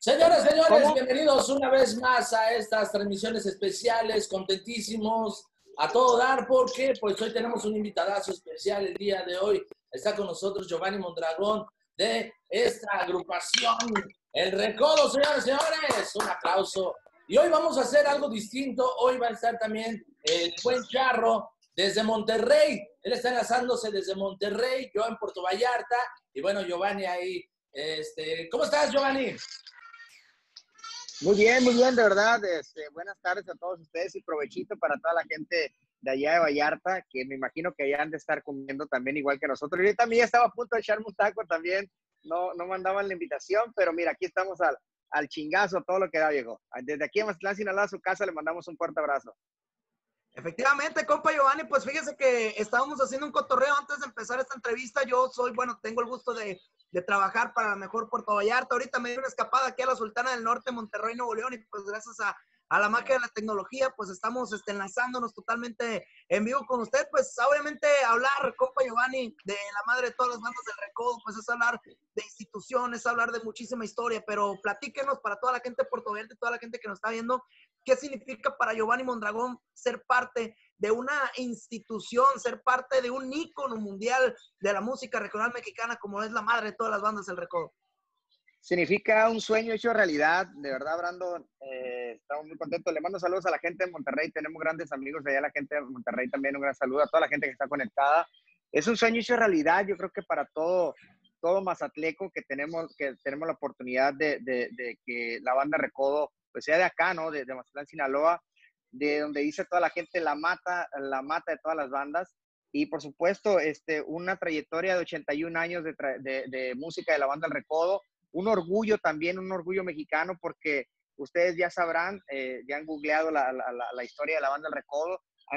Señoras, señores, ¿Cómo? bienvenidos una vez más a estas transmisiones especiales, contentísimos a todo dar porque pues hoy tenemos un invitadazo especial el día de hoy. Está con nosotros Giovanni Mondragón de esta agrupación El Recodo, señores, señores. Un aplauso. Y hoy vamos a hacer algo distinto. Hoy va a estar también el buen Charro desde Monterrey. Él está enlazándose desde Monterrey, yo en Puerto Vallarta. Y bueno, Giovanni ahí. ¿Cómo estás, Giovanni? Muy bien, de verdad. Buenas tardes a todos ustedes y provechito para toda la gente de allá de Vallarta, que me imagino que allá han de estar comiendo también igual que nosotros. Yo también estaba a punto de echarme un taco también, no mandaban la invitación, pero mira, aquí estamos al chingazo, todo lo que da, viejo. Desde aquí en Mazatlán, Sinaloa, a su casa, le mandamos un fuerte abrazo. Efectivamente, compa Giovanni, pues fíjese que estábamos haciendo un cotorreo antes de empezar esta entrevista. Yo tengo el gusto de trabajar para la mejor Puerto Vallarta. Ahorita me dio una escapada aquí a la Sultana del Norte, Monterrey, Nuevo León, y pues gracias a la magia de la tecnología, pues estamos enlazándonos totalmente en vivo con usted. Pues obviamente hablar, compa Giovanni, de la madre de todas las bandas del Recodo, pues es hablar de instituciones, hablar de muchísima historia, pero platíquenos para toda la gente de Puerto Vallarta y toda la gente que nos está viendo, ¿qué significa para Giovanni Mondragón ser parte de una institución, ser parte de un ícono mundial de la música regional mexicana como es la madre de todas las bandas del Recodo? Significa un sueño hecho realidad, de verdad, Brandon. Estamos muy contentos. Le mando saludos a la gente de Monterrey. Tenemos grandes amigos de allá, la gente de Monterrey también. Un gran saludo a toda la gente que está conectada. Es un sueño hecho realidad. Yo creo que para todo mazatleco que tenemos la oportunidad de que la banda Recodo pues sea de acá, ¿no? De Mazatlán, Sinaloa, de donde dice toda la gente la mata de todas las bandas. Y por supuesto, una trayectoria de 81 años de música de la banda El Recodo. Un orgullo también, un orgullo mexicano, porque ustedes ya sabrán, ya han googleado la historia de la banda El Recodo.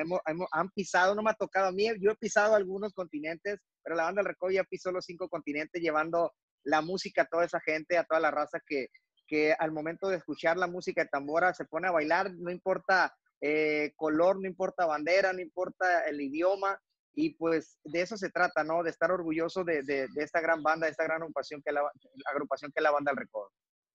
Han pisado, no me ha tocado a mí, yo he pisado algunos continentes, pero la banda El Recodo ya pisó los 5 continentes, llevando la música a toda esa gente, a toda la raza que al momento de escuchar la música de tambora se pone a bailar, no importa color, no importa bandera, no importa el idioma. Y pues de eso se trata, ¿no? De estar orgulloso de esta gran banda, de esta gran agrupación que es la banda El Recodo.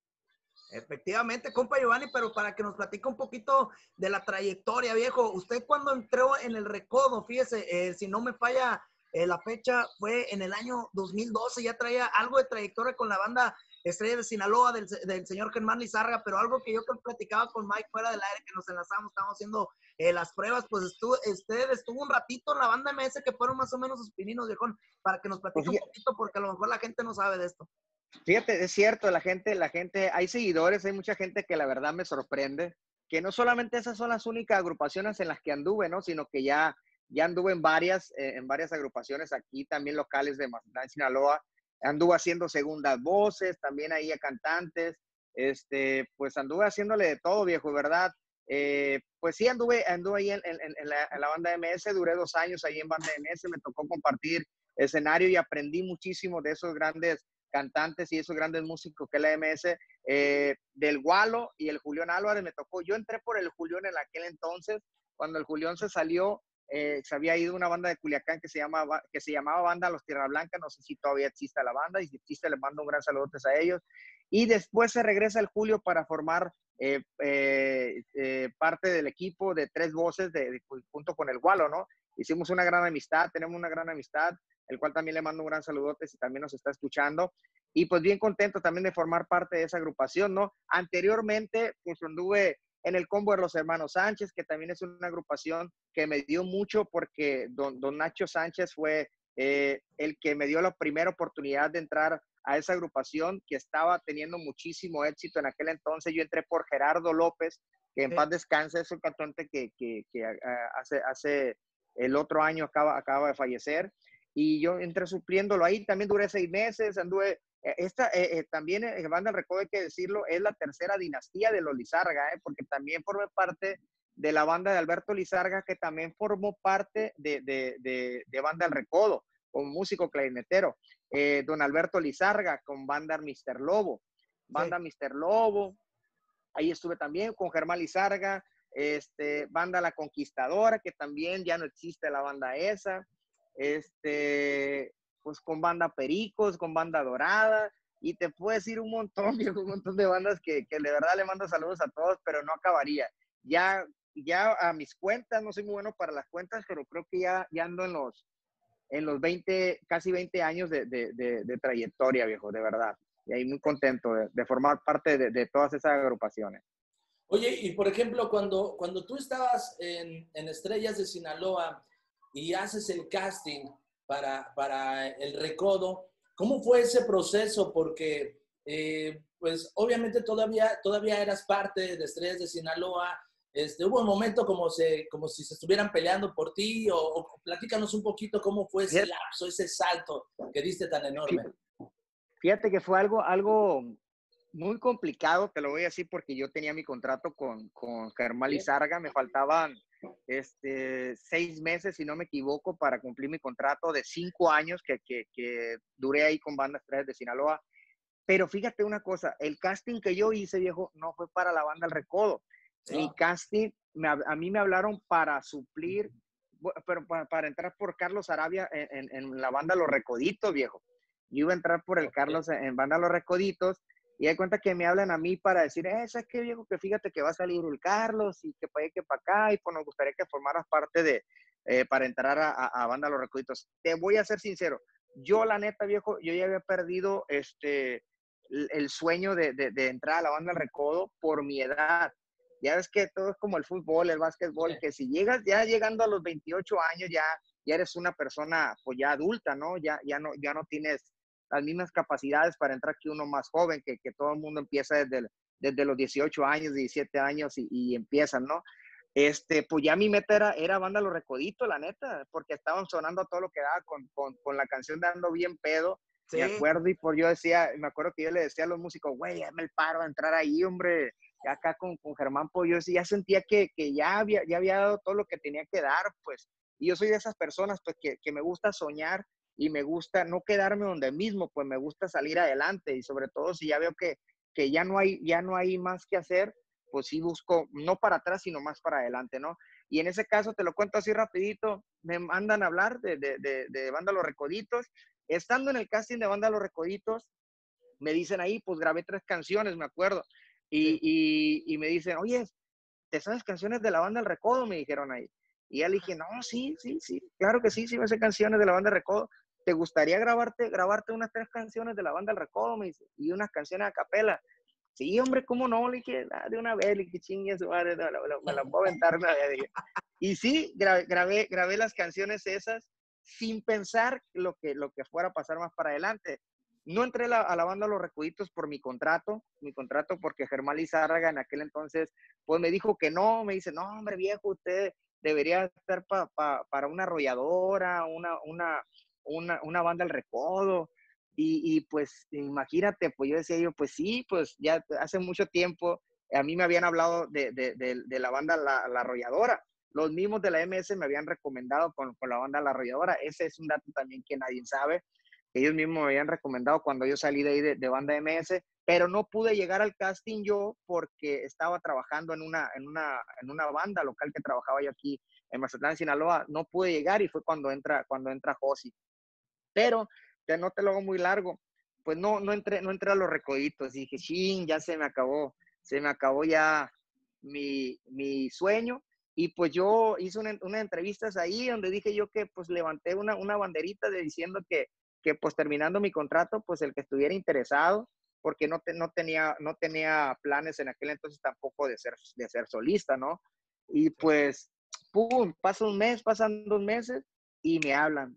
Efectivamente, compa Giovanni, pero para que nos platique un poquito de la trayectoria, viejo. Usted cuando entró en El Recodo, fíjese, si no me falla la fecha, fue en el año 2012, ya traía algo de trayectoria con la banda Estrella de Sinaloa del señor Germán Lizárraga, pero algo que yo platicaba con Mike fuera del aire, que nos enlazamos, estábamos haciendo las pruebas, pues usted estuvo un ratito en la banda MS, que fueron más o menos sus pininos, viejón, para que nos platique un poquito, porque a lo mejor la gente no sabe de esto. Fíjate, es cierto, la gente, hay seguidores, hay mucha gente que la verdad me sorprende, que no solamente esas son las únicas agrupaciones en las que anduve, ¿no? Sino que ya anduve en varias agrupaciones aquí también locales de Mazatlán, Sinaloa. Anduve haciendo segundas voces, también ahí a cantantes, pues anduve haciéndole de todo, viejo, ¿verdad? Pues sí, anduve ahí en la banda MS, duré 2 años ahí en banda MS, me tocó compartir escenario y aprendí muchísimo de esos grandes cantantes y esos grandes músicos que es la MS, del Gualo y el Julián Álvarez me tocó. Yo entré por el Julián en aquel entonces, cuando el Julián se salió, se había ido una banda de Culiacán que se llamaba Banda Los Tierra Blanca, no sé si todavía existe la banda, y si existe les mando un gran saludo a ellos, y después se regresa el Julio para formar parte del equipo de 3 voces junto con el Gualo, ¿no? Hicimos una gran amistad, tenemos una gran amistad, el cual también le mando un gran saludote si también nos está escuchando. Y pues bien contento también de formar parte de esa agrupación, ¿no? Anteriormente, pues anduve en el combo de los hermanos Sánchez, que también es una agrupación que me dio mucho porque don Nacho Sánchez fue el que me dio la primera oportunidad de entrar a esa agrupación que estaba teniendo muchísimo éxito en aquel entonces. Yo entré por Gerardo López, que en paz descanse, es un cantante que hace el otro año acaba de fallecer, y yo entré supliéndolo ahí. También duré 6 meses, anduve, también Banda El Recodo, hay que decirlo, es la tercera dinastía de los Lizárraga, porque también formé parte de la banda de Alberto Lizárraga, que también formó parte de Banda El Recodo, como músico clarinetero, don Alberto Lizárraga, con banda Mr. Lobo, Mr. Lobo, ahí estuve también con Germán Lizárraga, banda La Conquistadora, que también ya no existe la banda esa, pues con banda Pericos, con banda Dorada, y te puedo decir un montón, viejo, un montón de bandas que de verdad le mando saludos a todos, pero no acabaría. Ya a mis cuentas, no soy muy bueno para las cuentas, pero creo que ya ando en los 20, casi 20 años de trayectoria, viejo, de verdad. Y ahí muy contento de formar parte de todas esas agrupaciones. Oye, y por ejemplo, cuando tú estabas en Estrellas de Sinaloa y haces el casting para el Recodo, ¿cómo fue ese proceso? Porque, pues, obviamente todavía eras parte de Estrellas de Sinaloa. Hubo un momento como si se estuvieran peleando por ti, o platícanos un poquito cómo fue ese Fíjate, lapso, ese salto que diste tan enorme. fíjate que fue algo muy complicado, te lo voy a decir, porque yo tenía mi contrato con Germán Lizárraga, me faltaban 6 meses, si no me equivoco, para cumplir mi contrato de 5 años que duré ahí con Banda Estrellas de Sinaloa. Pero fíjate una cosa, el casting que yo hice, viejo, no fue para la banda El Recodo. Mi No. casting, a mí me hablaron para suplir, pero para entrar por Carlos Arabia en la banda Los Recoditos, viejo. Yo iba a entrar por el Carlos en banda Los Recoditos, y hay cuenta que me hablan a mí para decir, ¿sabes qué, viejo? Que fíjate que va a salir el Carlos, y que para allá, que para acá, y pues nos gustaría que formaras parte para entrar a banda Los Recoditos. Te voy a ser sincero, yo la neta, viejo, yo ya había perdido el sueño de entrar a la banda El Recodo por mi edad. Ya ves que todo es como el fútbol, el básquetbol, que si llegas, ya llegando a los 28 años, ya eres una persona pues ya adulta, ¿no? Ya no tienes las mismas capacidades para entrar que uno más joven, que todo el mundo empieza desde los 18 años, 17 años y empiezan, ¿no? Pues ya mi meta era banda Los Recoditos, la neta, porque estaban sonando a todo lo que daba con la canción de Ando Bien Pedo, Sí. me acuerdo, me acuerdo que yo le decía a los músicos, güey, dame el paro a entrar ahí, hombre, ya acá con Germán, pues yo sí, ya sentía que ya había dado todo lo que tenía que dar, pues, y yo soy de esas personas, pues, que me gusta soñar y me gusta no quedarme donde mismo, pues me gusta salir adelante, y sobre todo si ya veo que ya no hay más que hacer, pues sí busco, no para atrás, sino más para adelante, ¿no? Y en ese caso, te lo cuento así rapidito, me mandan a hablar de banda Los Recoditos. Estando en el casting de banda Los Recoditos, me dicen ahí, pues grabé 3 canciones, me acuerdo, y me dicen, oye, ¿te sabes canciones de la banda El Recodo? Me dijeron ahí. Y ya le dije, no, sí, claro que sí me sé canciones de la banda El Recodo. ¿Te gustaría grabarte unas 3 canciones de la banda El Recodo? Me dice, y unas canciones a capela. Sí, hombre, ¿cómo no? Le dije, de una vez, le dije, chingue su madre, me la puedo aventar una vez. Dije. Y sí, grabé las canciones esas sin pensar lo que fuera a pasar más para adelante. No entré a la banda Los Recoditos por mi contrato porque Germán Lizárraga en aquel entonces, pues me dijo que no, me dice, no, hombre, viejo, usted debería estar para una arrolladora, una banda El Recodo. Y pues imagínate, pues yo decía yo, pues sí, pues ya hace mucho tiempo a mí me habían hablado de la banda La Arrolladora. Los mismos de la MS me habían recomendado con la banda La Arrolladora. Ese es un dato también que nadie sabe. Ellos mismos me habían recomendado cuando yo salí de ahí de banda MS, pero no pude llegar al casting yo porque estaba trabajando en una banda local que trabajaba yo aquí en Mazatlán, Sinaloa. No pude llegar y fue cuando entra Josi. Pero no te lo hago muy largo, pues no entré a Los Recoditos. Dije, ching, ya se me acabó ya mi sueño. Y pues yo hice unas entrevistas ahí donde dije yo que pues levanté una banderita diciendo que pues terminando mi contrato, pues el que estuviera interesado, porque no tenía planes en aquel entonces tampoco de ser solista, ¿no? Y pues, pum, pasa un mes, pasan 2 meses y me hablan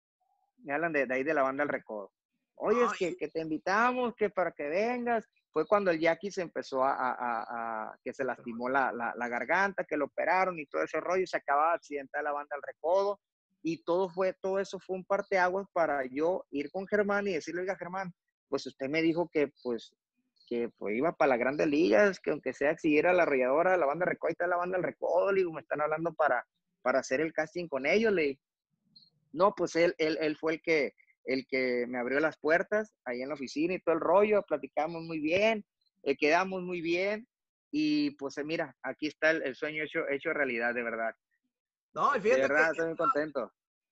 de ahí de la banda El Recodo. Oye, es que te invitamos, que para que vengas. Fue cuando el Jackie se empezó que se lastimó la garganta, que lo operaron y todo ese rollo, y se acababa de accidentar la banda El Recodo. Y todo eso fue un parteaguas para yo ir con Germán y decirle, oiga, Germán, pues usted me dijo que pues iba para las grandes ligas, que aunque sea siguiera la arrolladora, la banda Recodo, y la banda El Recodo, le digo, me están hablando para hacer el casting con ellos, le digo. No, pues él fue el que me abrió las puertas ahí en la oficina y todo el rollo, platicamos muy bien, quedamos muy bien, y pues mira, aquí está el sueño hecho realidad, de verdad. No, y De fíjate que verdad, estoy muy contento.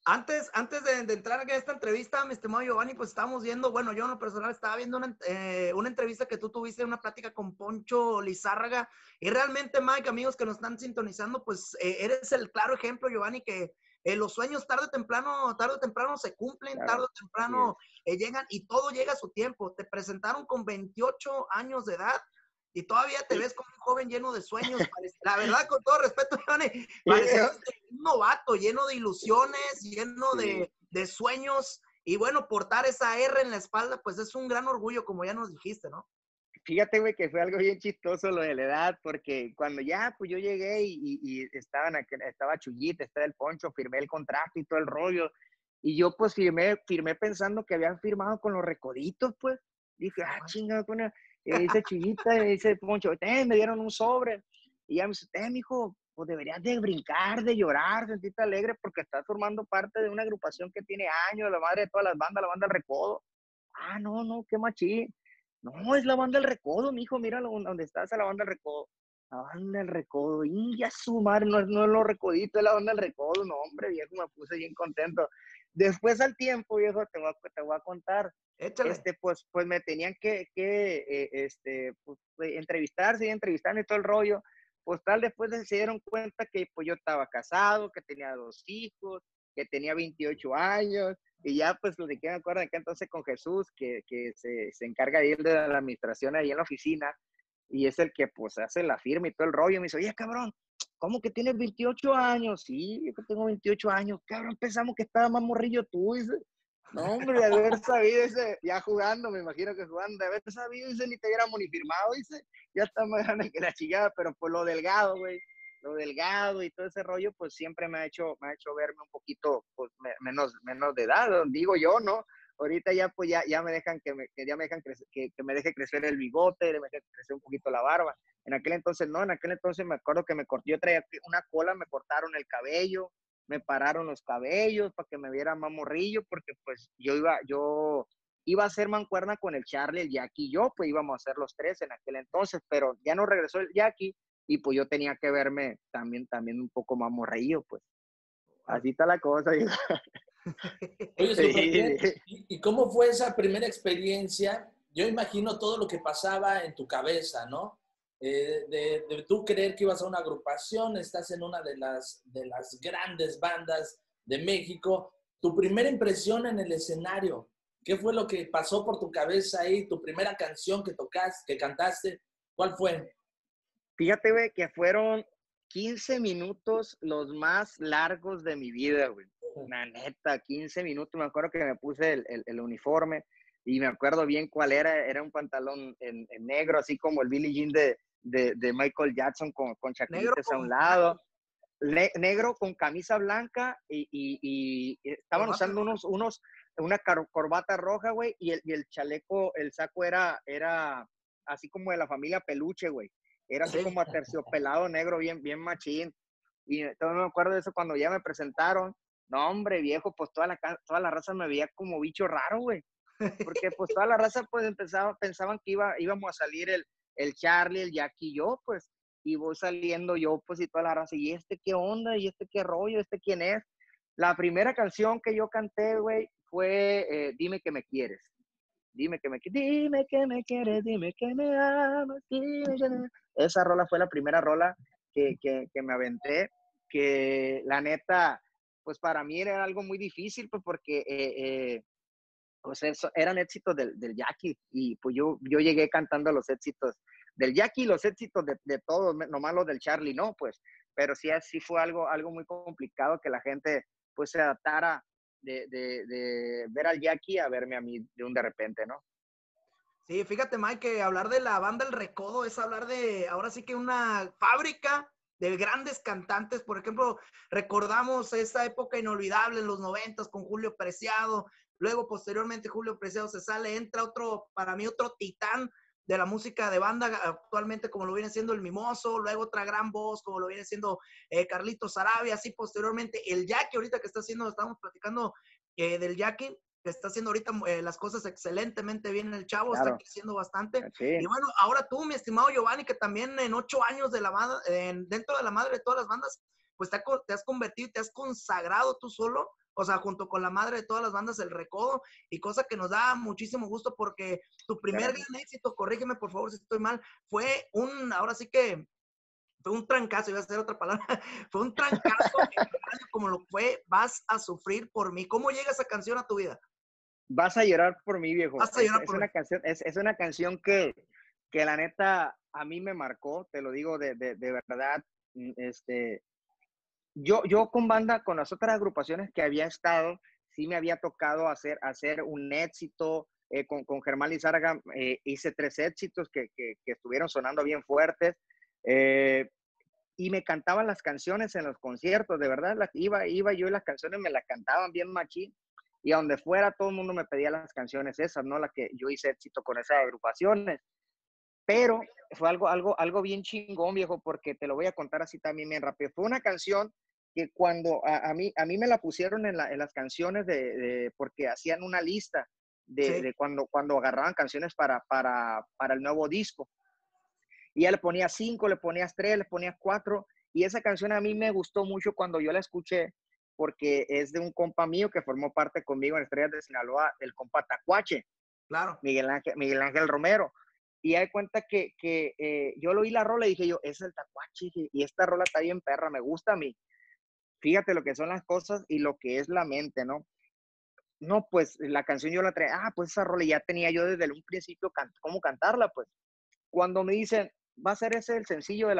Antes de entrar a esta entrevista, mi estimado Giovanni, pues estábamos viendo, bueno, yo en lo personal estaba viendo una entrevista que tú tuviste, una plática con Poncho Lizárraga, y realmente, Mike, amigos que nos están sintonizando, pues eres el claro ejemplo, Giovanni, que los sueños tarde o temprano se cumplen, Claro, tarde o temprano llegan, y todo llega a su tiempo. Te presentaron con 28 años de edad, y todavía te sí. ves como un joven lleno de sueños. La verdad, con todo respeto, Giovanni, Sí, parecías un novato, lleno de ilusiones, lleno sí. de sueños. Y bueno, portar esa R en la espalda, pues es un gran orgullo, como ya nos dijiste, ¿no? Fíjate, güey, que fue algo bien chistoso lo de la edad, porque cuando ya, pues yo llegué y estaba Chuyita, estaba el Poncho, firmé el contrato y todo el rollo, y yo pues firmé pensando que habían firmado con los Recoditos, pues. Dije, chinga, dice Chuyita, dice Poncho, me dieron un sobre, y ya me dice, mijo, pues deberías de brincar, de llorar, sentirte alegre, porque estás formando parte de una agrupación que tiene años, la madre de todas las bandas, la banda El Recodo. No, qué machín. No, es la banda El Recodo, mijo, mira donde está esa la banda El Recodo. La banda El Recodo, y ya su madre, no es los Recoditos, es la banda El Recodo. No, hombre, viejo, me puse bien contento. Después al tiempo, viejo, te voy a contar. Échale. Pues me tenían pues, entrevistar, seguir entrevistando y todo el rollo. Pues tal, después se dieron cuenta que pues yo estaba casado, que tenía 2 hijos, que tenía 28 años, y ya, pues, lo de que me acuerdo acá entonces con Jesús, que se encarga de ir de la administración ahí en la oficina, y es el que, pues, hace la firma y todo el rollo. Me dice, oye, cabrón, ¿cómo que tienes 28 años? Sí, yo que tengo 28 años. Cabrón, pensamos que estaba más morrillo tú, dice. No, hombre, de haber sabido, dice, ya jugando, me imagino que jugando, de haber sabido, dice, ni te hubiéramos ni firmado, dice, ya está más grande que la chingada, pero pues lo delgado, güey, lo delgado y todo ese rollo, pues siempre me ha hecho verme un poquito, pues, menos de edad, digo yo, ¿no? Ahorita ya, pues, ya me dejan ya me dejan que me deje crecer el bigote, me deje crecer un poquito la barba. En aquel entonces no, en aquel entonces me acuerdo que yo traía una cola, me cortaron el cabello, me pararon los cabellos para que me viera más morrillo, porque pues yo iba a hacer mancuerna con el Charlie, el Jackie y yo, pues íbamos a hacer los tres en aquel entonces, pero ya no regresó el Jackie, y pues yo tenía que verme también un poco más morrillo, pues. Así está la cosa. Oye, súper Sí, bien. sí. ¿Y cómo fue esa primera experiencia? Yo imagino todo lo que pasaba en tu cabeza, ¿no? De tú creer que ibas a una agrupación, estás en una de las grandes bandas de México. Tu primera impresión en el escenario, ¿qué fue lo que pasó por tu cabeza ahí? Tu primera canción que tocaste, que cantaste, ¿cuál fue? Fíjate, güey, que fueron 15 minutos los más largos de mi vida, güey. La neta, 15 minutos. Me acuerdo que me puse el uniforme y me acuerdo bien cuál era. Era un pantalón en negro, así como el Billie Jean de Michael Jackson con Negro chaquetitas a un con lado. Negro con camisa blanca y estaban corbata usando roja. una corbata roja, güey, y el chaleco, el saco era así como de la familia Peluche, güey. Era así Sí. como aterciopelado negro, bien machín. Y todavía me acuerdo de eso cuando ya me presentaron. No, hombre, viejo, pues toda la raza me veía como bicho raro, güey. Porque pues toda la raza pues pensaban que íbamos a salir el Charlie, el Jackie y yo, pues. Y voy saliendo yo, pues, y toda la raza. ¿Y este qué onda? ¿Y este qué rollo? ¿Este quién es? La primera canción que yo canté, güey, fue Dime que me quieres. Dime que me quieres, dime que me amas, dime que me... Esa rola fue la primera rola que me aventé, que la neta, pues para mí era algo muy difícil, pues porque pues eso, eran éxitos del Jackie, y pues yo llegué cantando los éxitos del Jackie y los éxitos de todos, nomás los del Charlie, no, pues, pero sí fue algo muy complicado que la gente pues se adaptara de ver al Jackie a verme a mí de repente, ¿no? Sí, fíjate, Mike, que hablar de la banda El Recodo es hablar de, ahora sí que una fábrica de grandes cantantes. Por ejemplo, recordamos esa época inolvidable en los 90s con Julio Preciado. Luego, posteriormente, Julio Preciado se sale, entra otro, para mí, otro titán de la música de banda actualmente, como lo viene siendo el Mimoso. Luego otra gran voz, como lo viene siendo Carlitos Sarabia. Así, posteriormente, el Jackie, ahorita que está haciendo, estamos platicando del Jackie, que está haciendo ahorita las cosas excelentemente bien el chavo, está Claro, creciendo bastante. Y sí. bueno, ahora tú, mi estimado Giovanni, que también en 8 años de la dentro de la madre de todas las bandas, pues te has convertido, te has consagrado tú solo o sea, junto con la madre de todas las bandas, El Recodo, y cosa que nos da muchísimo gusto porque tu primer gran éxito, corrígeme por favor si estoy mal, fue ahora sí que fue un trancazo, iba a ser otra palabra, fue un trancazo en la radio como lo fue Vas a sufrir por mí. ¿Cómo llega esa canción a tu vida? Vas a llorar por mí, viejo. Vas a llorar por mí. Es una canción que la neta a mí me marcó, te lo digo de verdad. Yo con banda, con las otras agrupaciones que había estado, sí me había tocado hacer un éxito. Con Germán Lizárraga hice 3 éxitos que estuvieron sonando bien fuertes. Y me cantaban las canciones en los conciertos, de verdad, iba yo y las canciones me las cantaban bien machín. Y a donde fuera todo el mundo me pedía las canciones esas, ¿no? Las que yo hice éxito con esas agrupaciones. Pero fue algo bien chingón, viejo, porque te lo voy a contar así también bien rápido. Fue una canción que cuando a mí me la pusieron en las canciones porque hacían una lista de cuando agarraban canciones para el nuevo disco. Y ya le ponías 5, le ponías 3, le ponías 4. Y esa canción a mí me gustó mucho cuando yo la escuché, porque es de un compa mío que formó parte conmigo en Estrellas de Sinaloa, el compa Tacuache. Claro. Miguel Ángel Romero. Y hay cuenta que yo lo oí la rola y dije yo, es el Tacuache, y esta rola está bien perra, me gusta a mí. Fíjate lo que son las cosas y lo que es la mente, ¿no? No, pues la canción yo la traía, pues esa rola ya tenía yo desde un principio cómo cantarla, pues. Cuando me dicen, va a ser ese el sencillo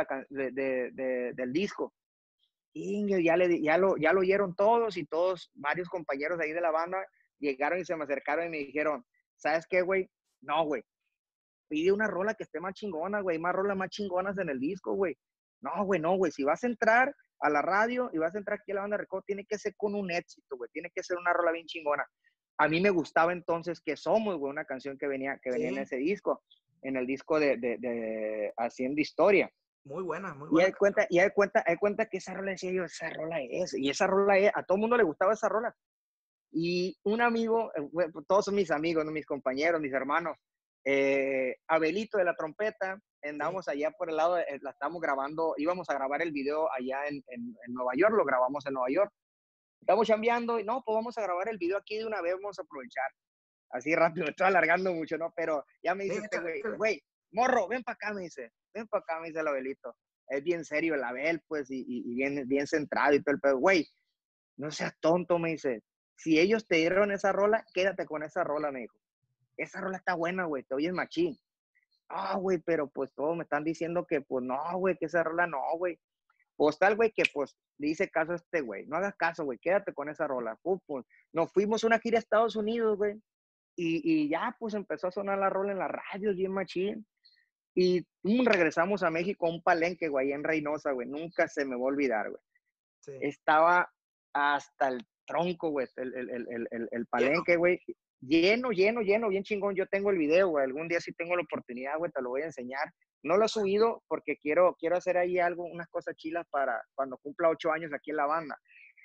del disco, y ya lo oyeron todos y todos, varios compañeros de ahí de la banda, llegaron y se me acercaron y me dijeron, ¿sabes qué, güey? No, güey, pide una rola que esté más chingona, güey, más rolas más chingonas en el disco, güey. No, güey, si vas a entrar a la radio y vas a entrar aquí a la banda de Recodo, tiene que ser con un éxito, güey, tiene que ser una rola bien chingona. A mí me gustaba entonces Que Somos, güey, una canción que venía en ese disco, en el disco de Haciendo Historia. Muy buena, muy Y buena. hay cuenta que esa rola, decía yo, esa rola es, y esa rola es, a todo el mundo le gustaba esa rola. Y un amigo, todos son mis amigos, ¿no? Mis compañeros, mis hermanos, Abelito de la trompeta, andamos allá por el lado, la estamos grabando, íbamos a grabar el video allá en Nueva York, lo grabamos en Nueva York. Estamos chambeando y no, pues vamos a grabar el video aquí de una vez, vamos a aprovechar. Así rápido, me estoy alargando mucho, ¿no? Pero ya me dice güey, morro, ven para acá, me dice el Abelito. Es bien serio el Abel, pues, y bien centrado y todo el pedo. Güey, no seas tonto, me dice. Si ellos te dieron esa rola, quédate con esa rola, me dijo. Esa rola está buena, güey, te oyes machín. Güey, pero pues todos me están diciendo que, pues, no, güey, que esa rola no, güey. Pues tal, güey, que pues le hice caso a este güey. No hagas caso, güey, quédate con esa rola. Pues, nos fuimos una gira a Estados Unidos, güey. Y ya, pues, empezó a sonar la rola en la radio, bien machín. Y regresamos a México a un palenque, güey, en Reynosa, güey. Nunca se me va a olvidar, güey. Sí. Estaba hasta el tronco, güey, el palenque, güey. Lleno, bien chingón. Yo tengo el video, güey. Algún día si tengo la oportunidad, güey, te lo voy a enseñar. No lo he subido porque quiero hacer ahí unas cosas chilas para cuando cumpla 8 años aquí en la banda.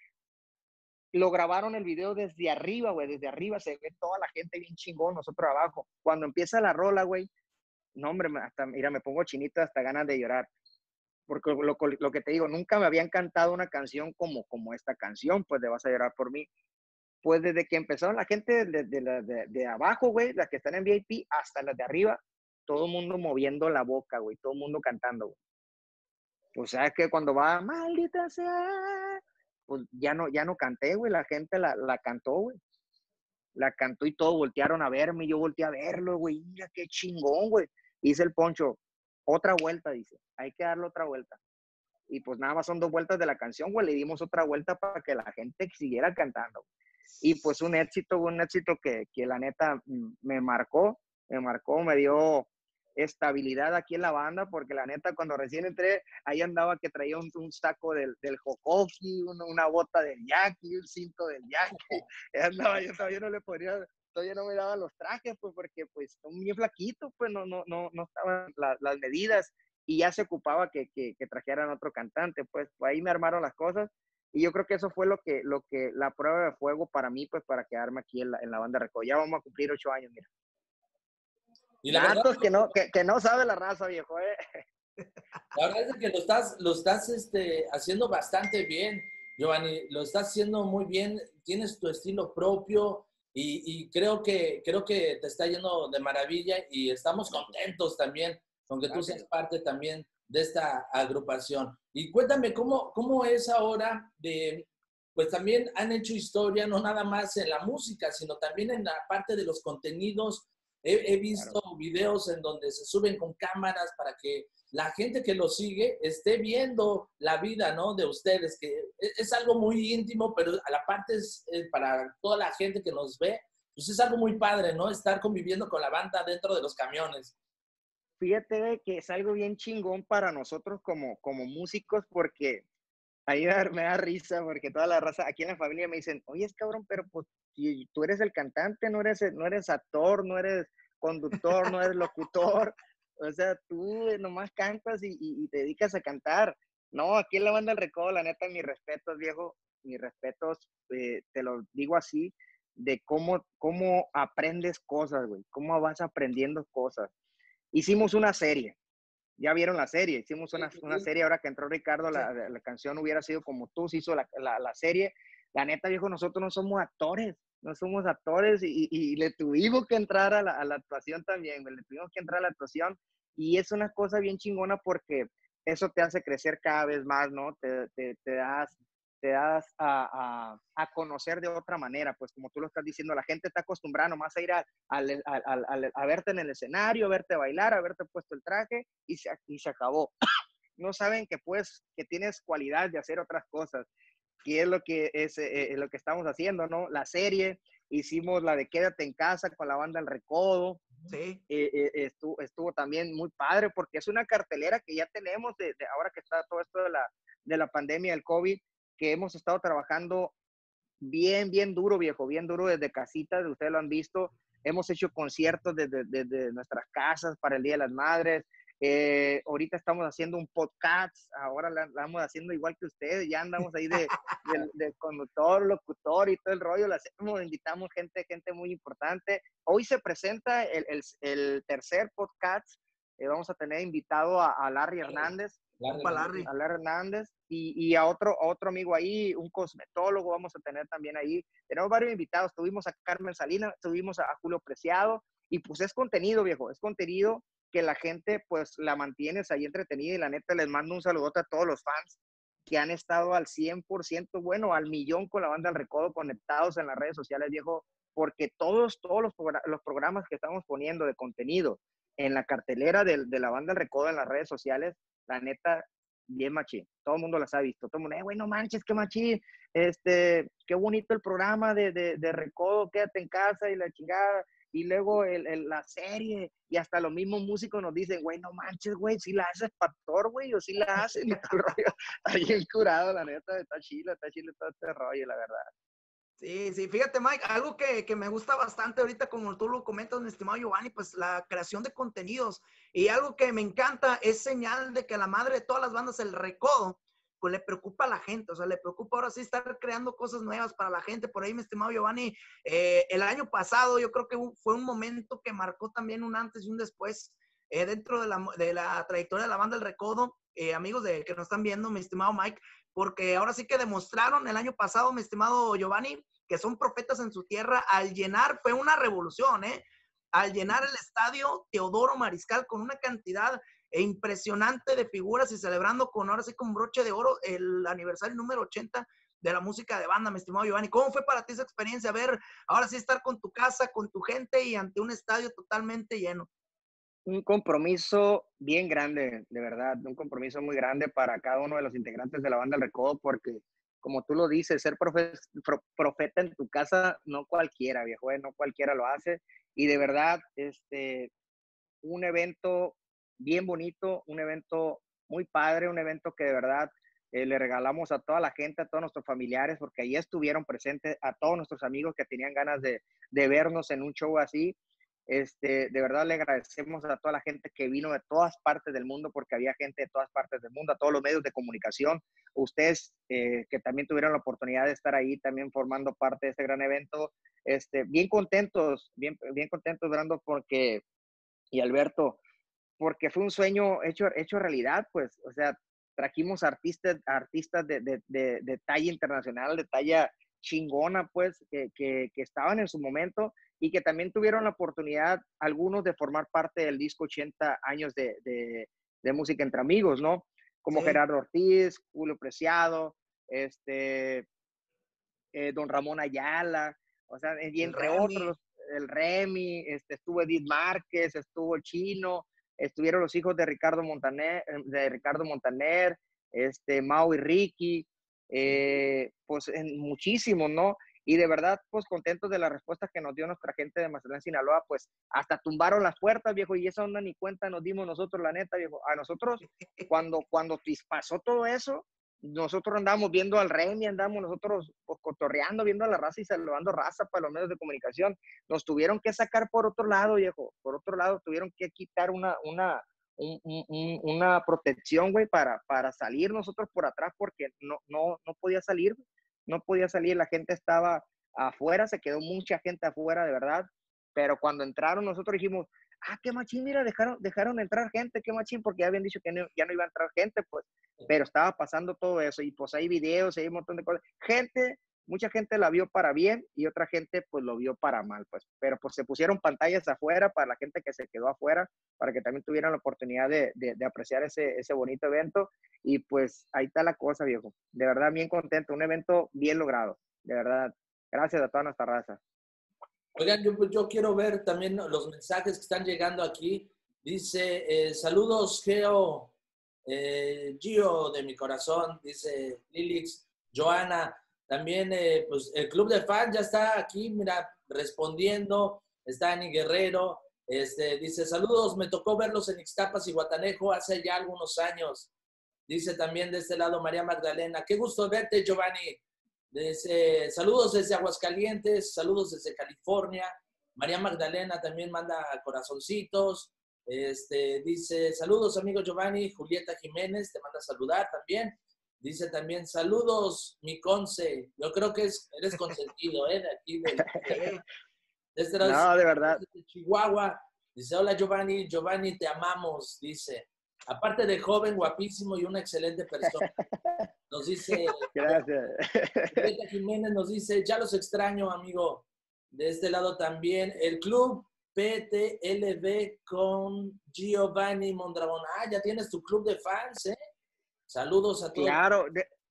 Lo grabaron el video desde arriba, güey. Desde arriba se ve toda la gente bien chingón, nosotros abajo. Cuando empieza la rola, güey, no, hombre, mira, me pongo chinito hasta ganas de llorar. Porque lo que te digo, nunca me habían cantado una canción como esta canción, pues, de Vas a llorar por mí. Pues desde que empezaron la gente de abajo, güey, las que están en VIP, hasta las de arriba, todo el mundo moviendo la boca, güey, todo el mundo cantando, güey. Pues, ¿sabes qué? Cuando va, maldita sea, pues ya no canté, güey, la gente la cantó, güey. La cantó y todos voltearon a verme, y yo volteé a verlo, güey, mira qué chingón, güey. Hice el Poncho, otra vuelta, dice, hay que darle otra vuelta. Y pues nada más son 2 vueltas de la canción, güey, le dimos otra vuelta para que la gente siguiera cantando. Y pues un éxito que la neta me marcó, me dio estabilidad aquí en la banda, porque la neta cuando recién entré, ahí andaba que traía un saco del Jokoki, una bota del Yaqui, un cinto del Yaqui, andaba, yo todavía no le podría, todavía no me daban los trajes, pues porque pues son bien flaquitos, pues no estaban las medidas, y ya se ocupaba que trajeran otro cantante, pues ahí me armaron las cosas. Y yo creo que eso fue lo que la prueba de fuego para mí, pues para quedarme aquí en la banda de Recodo. Ya vamos a cumplir 8 años, mira. Y la datos verdad, que no sabe la raza, viejo, La verdad es que lo estás haciendo bastante bien. Giovanni, lo estás haciendo muy bien, tienes tu estilo propio y creo que te está yendo de maravilla y estamos contentos también con que tú seas parte también de esta agrupación. Y cuéntame, ¿cómo es ahora de, pues también han hecho historia, no nada más en la música, sino también en la parte de los contenidos? He visto videos en donde se suben con cámaras para que la gente que lo sigue esté viendo la vida, ¿no? De ustedes, que es algo muy íntimo, pero a la parte es para toda la gente que nos ve, pues es algo muy padre, ¿no? Estar conviviendo con la banda dentro de los camiones. Fíjate que es algo bien chingón para nosotros como músicos, porque ahí me da risa, porque toda la raza aquí en la familia me dicen, oye, es cabrón, pero pues si tú eres el cantante, no eres actor, no eres conductor, no eres locutor, o sea, tú nomás cantas y te dedicas a cantar. No, aquí en la banda El Recodo, la neta, mis respetos, viejo, mis respetos, te lo digo así, de cómo aprendes cosas, güey, cómo vas aprendiendo cosas. Hicimos una serie, ya vieron la serie, hicimos una serie ahora que entró Ricardo, la canción Hubiera Sido Como Tú, se hizo la serie. La neta, viejo, nosotros no somos actores, no somos actores y le tuvimos que entrar a la actuación también, le tuvimos que entrar a la actuación y es una cosa bien chingona porque eso te hace crecer cada vez más, ¿no? Te das a conocer de otra manera, pues como tú lo estás diciendo, la gente está acostumbrada nomás a ir a verte en el escenario, a verte bailar, a verte puesto el traje y se acabó. No saben que tienes cualidad de hacer otras cosas, que es lo que estamos haciendo, ¿no? La serie, hicimos la de Quédate en Casa con la banda El Recodo. Sí. Estuvo también muy padre porque es una cartelera que ya tenemos de ahora que está todo esto de la pandemia del COVID, que hemos estado trabajando bien, bien duro, viejo, bien duro desde casitas, ustedes lo han visto. Hemos hecho conciertos desde nuestras casas para el Día de las Madres. Ahorita estamos haciendo un podcast, ahora la estamos haciendo igual que ustedes, ya andamos ahí de conductor, locutor y todo el rollo, lo hacemos, invitamos gente muy importante. Hoy se presenta el tercer podcast, vamos a tener invitado a Larry Hernández, Larry. a Larry Hernández y a otro amigo ahí, un cosmetólogo vamos a tener también ahí. Tenemos varios invitados, tuvimos a Carmen Salinas, tuvimos a Julio Preciado y pues es contenido, viejo, es contenido que la gente pues la mantienes ahí entretenida y la neta les mando un saludote a todos los fans que han estado al 100%, bueno, al millón con la banda El Recodo conectados en las redes sociales, viejo, porque todos los programas que estamos poniendo de contenido en la cartelera de la banda El Recodo en las redes sociales, la neta, bien machín. Todo el mundo las ha visto. Todo el mundo, güey, no manches, qué machín. Qué bonito el programa de Recodo, Quédate en Casa y la chingada. Y luego la serie, y hasta los mismos músicos nos dicen, güey, no manches, güey, si la haces pastor, güey, o si la hacen y todo el rollo. Está bien curado, la neta, está chile todo este rollo, la verdad. Sí, sí, fíjate, Mike, algo que me gusta bastante ahorita, como tú lo comentas, mi estimado Giovanni, pues la creación de contenidos. Y algo que me encanta es señal de que la madre de todas las bandas, El Recodo, pues le preocupa a la gente, o sea, le preocupa ahora sí estar creando cosas nuevas para la gente. Por ahí, mi estimado Giovanni, el año pasado yo creo que fue un momento que marcó también un antes y un después dentro de la trayectoria de la banda El Recodo. Amigos que nos están viendo, mi estimado Mike, porque ahora sí que demostraron el año pasado, mi estimado Giovanni, que son profetas en su tierra, al llenar, fue una revolución, al llenar el estadio Teodoro Mariscal con una cantidad impresionante de figuras y celebrando ahora sí con broche de oro el aniversario número 80 de la música de banda, mi estimado Giovanni. ¿Cómo fue para ti esa experiencia? Ver, ahora sí estar con tu casa, con tu gente y ante un estadio totalmente lleno. Un compromiso bien grande, de verdad, un compromiso muy grande para cada uno de los integrantes de la banda El Recodo, porque como tú lo dices, ser profeta en tu casa, no cualquiera, viejo, no cualquiera lo hace, y de verdad, un evento bien bonito, un evento muy padre, un evento que de verdad le regalamos a toda la gente, a todos nuestros familiares, porque ahí estuvieron presentes, a todos nuestros amigos que tenían ganas de vernos en un show así. De verdad le agradecemos a toda la gente que vino de todas partes del mundo, porque había gente de todas partes del mundo, a todos los medios de comunicación, ustedes que también tuvieron la oportunidad de estar ahí también formando parte de este gran evento, bien contentos, bien contentos, Brando, y Alberto, porque fue un sueño hecho realidad, pues, o sea, trajimos artistas de talla internacional, de talla chingona, pues, que estaban en su momento y que también tuvieron la oportunidad, algunos, de formar parte del disco 80 años de música entre amigos, ¿no? Como Sí. Gerardo Ortiz, Julio Preciado, don Ramón Ayala, o sea, y El entre Remy. otros, el Remy, estuvo Edith Márquez, estuvo el Chino, estuvieron los hijos de Ricardo Montaner, Mau y Ricky, pues muchísimos, ¿no? Y de verdad, pues contentos de la respuesta que nos dio nuestra gente de Mazatlán, Sinaloa, pues hasta tumbaron las puertas, viejo, y esa onda ni cuenta nos dimos nosotros, la neta, viejo. A nosotros, cuando pasó todo eso, nosotros andamos viendo al Remy, andamos nosotros pues, cotorreando, viendo a la raza y saludando raza para los medios de comunicación. Nos tuvieron que sacar por otro lado, viejo, por otro lado, tuvieron que quitar una protección, güey, para salir nosotros por atrás, porque no podía salir, no podía salir, la gente estaba afuera, se quedó mucha gente afuera, de verdad, pero cuando entraron nosotros dijimos, qué machín, mira, dejaron entrar gente, qué machín, porque ya habían dicho que ya no iba a entrar gente, pues, pero estaba pasando todo eso, y pues hay videos, hay un montón de cosas, mucha gente la vio para bien, y otra gente, pues, lo vio para mal, pues, pero pues se pusieron pantallas afuera para la gente que se quedó afuera, para que también tuvieran la oportunidad de apreciar ese bonito evento, y pues ahí está la cosa, viejo, de verdad bien contento, un evento bien logrado, de verdad, gracias a toda nuestra raza. Oigan, yo quiero ver también los mensajes que están llegando aquí. Dice, saludos, Gio de mi corazón, dice Lilix, Joana. También, pues, el club de fans ya está aquí, mira, respondiendo. Está Ani Guerrero. Dice, saludos, me tocó verlos en Ixtapas y Guatanejo hace ya algunos años. Dice también de este lado María Magdalena. Qué gusto verte, Giovanni. Dice, saludos desde Aguascalientes, saludos desde California. María Magdalena también manda corazoncitos. Dice, saludos, amigo Giovanni. Julieta Jiménez te manda a saludar también. Dice también, saludos, mi Conce. Yo creo que eres consentido, de aquí de este lado. No, de verdad. De Chihuahua. Dice, hola, Giovanni. Giovanni, te amamos, dice. Aparte de joven, guapísimo y una excelente persona. Nos dice... Gracias. Julieta Jiménez nos dice, ya los extraño, amigo. De este lado también, el club PTLB con Giovanni Mondragón. Ya tienes tu club de fans, ¿eh? Saludos a todos. Claro,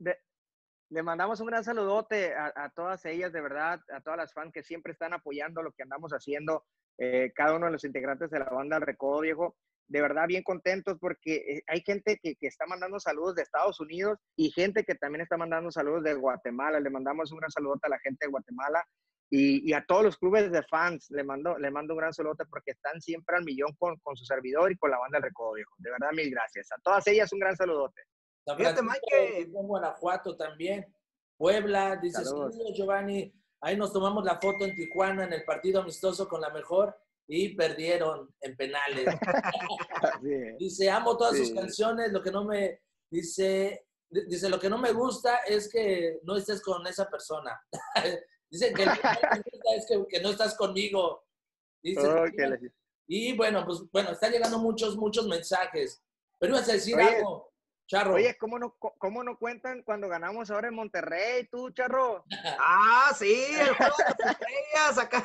le mandamos un gran saludote a todas ellas, de verdad, a todas las fans que siempre están apoyando lo que andamos haciendo, cada uno de los integrantes de la banda El Recodo, viejo. De verdad, bien contentos porque hay gente que está mandando saludos de Estados Unidos y gente que también está mandando saludos de Guatemala. Le mandamos un gran saludote a la gente de Guatemala y a todos los clubes de fans. Le mando un gran saludote porque están siempre al millón con su servidor y con la banda El Recodo, viejo. De verdad, mil gracias. A todas ellas un gran saludote. San Francisco, Guanajuato también. Puebla, dice, saludos, Giovanni. Ahí nos tomamos la foto en Tijuana en el partido amistoso con la mejor y perdieron en penales. Sí. Dice, amo todas sus canciones, lo que no me lo que no me gusta es que no estés con esa persona. Dicen que lo que no me gusta es que no estás conmigo. Dice, y bueno, pues bueno, están llegando muchos mensajes. Pero ibas a decir algo, Charro. Oye, ¿cómo no cuentan cuando ganamos ahora en Monterrey, tú, Charro? Sí, el juego de las estrellas acá.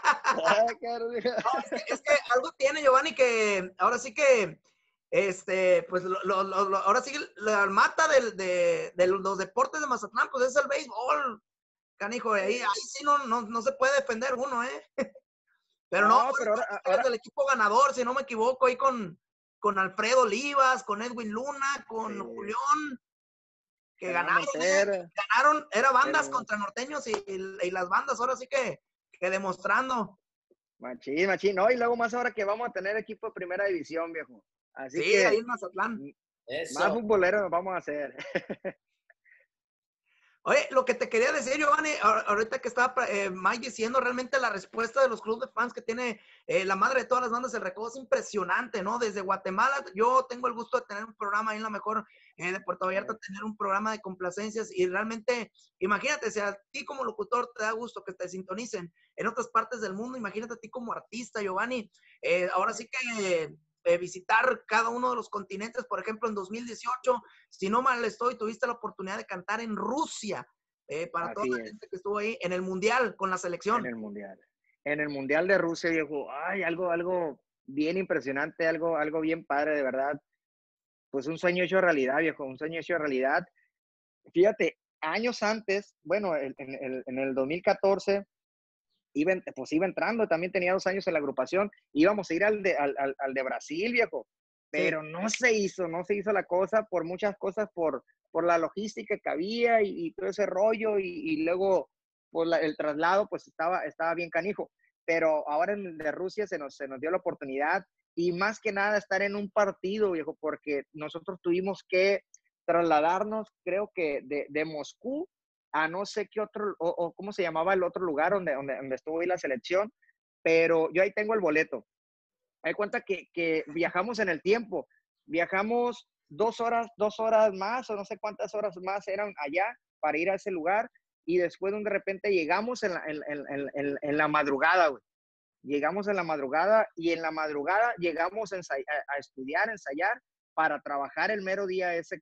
No, es que algo tiene, Giovanni, que ahora sí que, pues, ahora sí la mata de los deportes de Mazatlán, pues es el béisbol, canijo, ahí sí no se puede defender uno, Pero pero ahora del equipo ganador, si no me equivoco, ahí con Alfredo Olivas, con Edwin Luna, con Julián, que ganaron, era bandas contra norteños y las bandas ahora sí que demostrando. Machín, no, y luego más ahora que vamos a tener equipo de primera división, viejo. Así que ahí en Mazatlán. Más futboleros nos vamos a hacer. Oye, lo que te quería decir, Giovanni, ahorita que estaba Mike diciendo, realmente la respuesta de los clubes de fans que tiene la madre de todas las bandas El Recodo es impresionante, ¿no? Desde Guatemala, yo tengo el gusto de tener un programa ahí en la mejor de Puerto Vallarta, tener un programa de complacencias y realmente, imagínate, si a ti como locutor te da gusto que te sintonicen en otras partes del mundo, imagínate a ti como artista, Giovanni. Ahora sí que visitar cada uno de los continentes. Por ejemplo, en 2018, si no mal estoy, tuviste la oportunidad de cantar en Rusia, para toda Así la es, gente que estuvo ahí en el Mundial con la en selección. el Mundial. En el Mundial de Rusia, viejo, ay, algo bien impresionante, algo bien padre, de verdad. Pues un sueño hecho realidad, viejo, un sueño hecho realidad. Fíjate, años antes, bueno, en el 2014, pues iba entrando, también tenía 2 años en la agrupación, íbamos a ir al de Brasil, viejo, Sí. pero no se hizo la cosa por muchas cosas, por la logística que había y todo ese rollo, y luego pues el traslado pues estaba bien canijo, pero ahora en el de Rusia se nos dio la oportunidad, y más que nada estar en un partido, viejo, porque nosotros tuvimos que trasladarnos, creo que de Moscú a no sé qué otro, o cómo se llamaba el otro lugar donde estuvo ahí la selección, pero yo ahí tengo el boleto. Hay cuenta que viajamos en el tiempo, viajamos 2 horas más, o no sé cuántas horas más eran allá para ir a ese lugar, y después de repente llegamos en la madrugada, güey. Llegamos en la madrugada, y en la madrugada llegamos a estudiar, a ensayar, para trabajar el mero día ese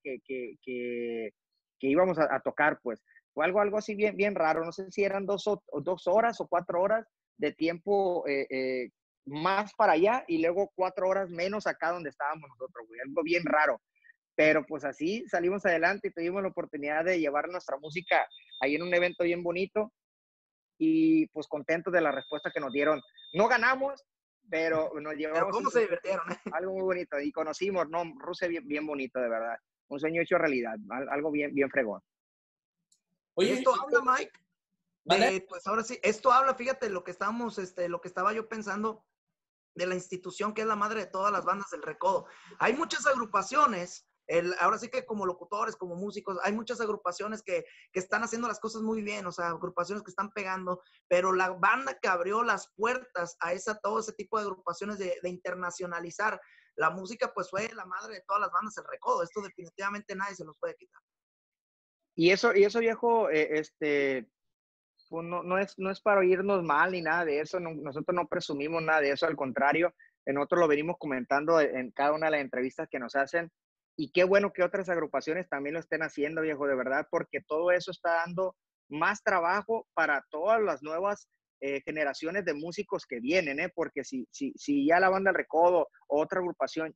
que íbamos a tocar, pues. Fue algo así bien raro. No sé si eran 2 horas o 4 horas de tiempo más para allá, y luego 4 horas menos acá donde estábamos nosotros, güey. Algo bien raro. Pero pues así salimos adelante y tuvimos la oportunidad de llevar nuestra música ahí en un evento bien bonito, y pues contentos de la respuesta que nos dieron. No ganamos, pero nos Pero llevamos cómo se divirtieron. algo muy bonito, y conocimos, ¿no? Rusia bien bonito, de verdad. Un sueño hecho realidad, algo bien fregón. Y Oye, esto habla, Mike, ¿vale? pues ahora sí, esto habla, fíjate, lo que lo que estaba yo pensando de la institución que es la madre de todas las bandas del Recodo. Hay muchas agrupaciones, ahora sí que como locutores, como músicos, hay muchas agrupaciones que están haciendo las cosas muy bien, o sea, agrupaciones que están pegando, pero la banda que abrió las puertas a todo ese tipo de agrupaciones de internacionalizar la música, pues fue la madre de todas las bandas, el Recodo. Esto definitivamente nadie se los puede quitar. Y eso viejo, pues no es para oírnos mal ni nada de eso. Nosotros no presumimos nada de eso, al contrario, nosotros lo venimos comentando en cada una de las entrevistas que nos hacen, y qué bueno que otras agrupaciones también lo estén haciendo, viejo, de verdad, porque todo eso está dando más trabajo para todas las nuevas generaciones de músicos que vienen, porque si ya la banda El Recodo o otra agrupación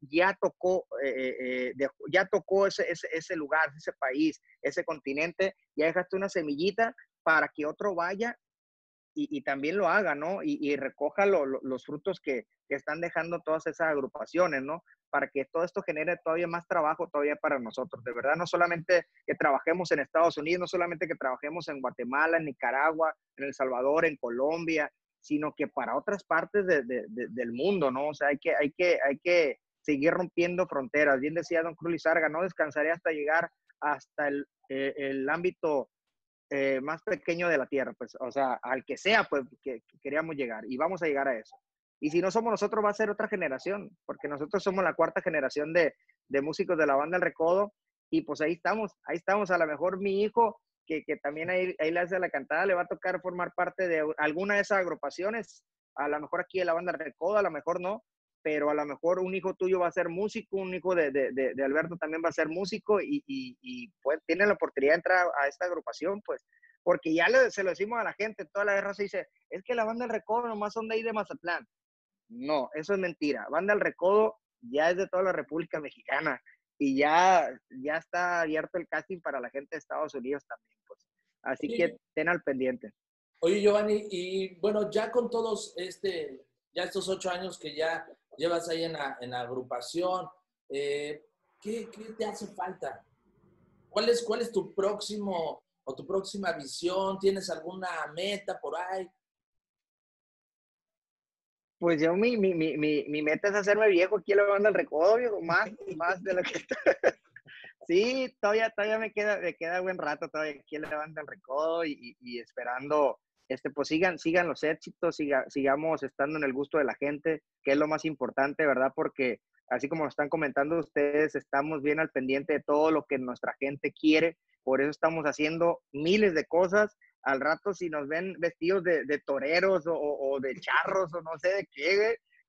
ya tocó ese lugar, ese país, ese continente, ya dejaste una semillita para que otro vaya y también lo haga, ¿no? Y recoja los frutos que están dejando todas esas agrupaciones, ¿no? Para que todo esto genere todavía más trabajo todavía para nosotros. De verdad, no solamente que trabajemos en Estados Unidos, no solamente que trabajemos en Guatemala, en Nicaragua, en El Salvador, en Colombia, sino que para otras partes del mundo, ¿no? O sea, hay que seguir rompiendo fronteras. Bien decía don Cruz Lizarga, no descansaré hasta llegar hasta el ámbito más pequeño de la tierra, pues, o sea, al que sea, pues, que queríamos llegar, y vamos a llegar a eso. Y si no somos nosotros, va a ser otra generación, porque nosotros somos la cuarta generación de músicos de la banda El Recodo, y pues ahí estamos, a lo mejor mi hijo, que también ahí le hace la cantada, le va a tocar formar parte de alguna de esas agrupaciones, a lo mejor aquí de la banda El Recodo, a lo mejor no, pero a lo mejor un hijo tuyo va a ser músico, un hijo de Alberto también va a ser músico, y pues tiene la oportunidad de entrar a esta agrupación, pues, porque ya se lo decimos a la gente, toda la guerra se dice, es que la banda El Recodo nomás son de ahí de Mazatlán. No, eso es mentira. Banda El Recodo ya es de toda la República Mexicana, y ya está abierto el casting para la gente de Estados Unidos también, pues. Así que Oye, ten al pendiente. oye, Giovanni, y bueno, ya con todos ya estos 8 años que ya llevas ahí en la agrupación, ¿qué te hace falta? Cuál es tu próximo o tu próxima visión? ¿Tienes alguna meta por ahí? Pues yo, mi meta es hacerme viejo aquí en la banda El Recodo, viejo, más de lo que sí, todavía me queda buen rato todavía aquí en la banda El Recodo, y esperando, pues sigan los éxitos, sigamos estando en el gusto de la gente, que es lo más importante, ¿verdad? Porque así como están comentando ustedes, estamos bien al pendiente de todo lo que nuestra gente quiere, por eso estamos haciendo miles de cosas. Al rato, si nos ven vestidos de toreros o de charros o no sé de qué,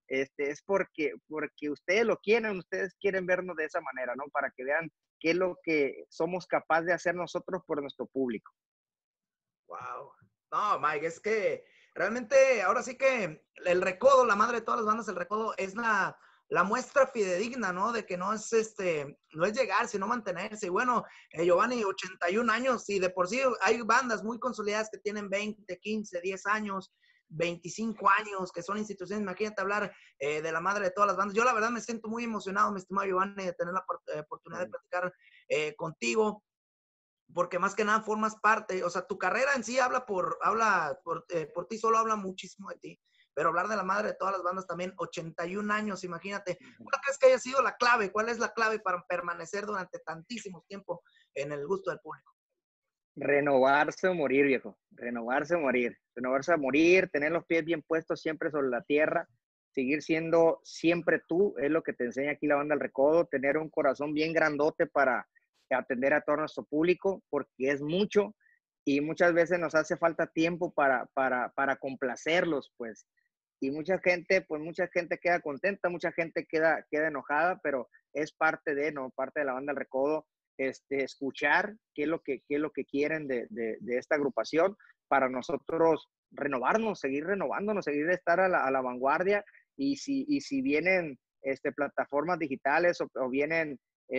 es porque ustedes lo quieren, ustedes quieren vernos de esa manera, ¿no? Para que vean qué es lo que somos capaces de hacer nosotros por nuestro público. Wow. No, Mike, es que realmente ahora sí que el Recodo, la madre de todas las bandas, el Recodo es la muestra fidedigna, ¿no? De que no es no es llegar, sino mantenerse. Y bueno, Giovanni, 81 años, y de por sí hay bandas muy consolidadas que tienen 20, 15, 10 años, 25 años, que son instituciones. Imagínate hablar de la madre de todas las bandas. Yo la verdad me siento muy emocionado, mi estimado Giovanni, de tener la oportunidad de platicar contigo, porque más que nada formas parte, o sea, tu carrera en sí por ti solo, habla muchísimo de ti, pero hablar de la madre de todas las bandas también, 81 años, imagínate. ¿Cuál crees que haya sido la clave? ¿Cuál es la clave para permanecer durante tantísimo tiempo en el gusto del público? Renovarse o morir, viejo. Renovarse o morir. Renovarse a morir, tener los pies bien puestos siempre sobre la tierra, seguir siendo siempre tú, es lo que te enseña aquí la banda El Recodo, tener un corazón bien grandote para atender a todo nuestro público, porque es mucho y muchas veces nos hace falta tiempo para complacerlos, pues. Y mucha gente queda contenta, mucha gente queda enojada, pero es parte de, ¿no? Parte de la banda El Recodo, escuchar qué es lo que quieren de esta agrupación para nosotros renovarnos, seguir renovándonos, seguir estar a la vanguardia. Y si vienen plataformas digitales o vienen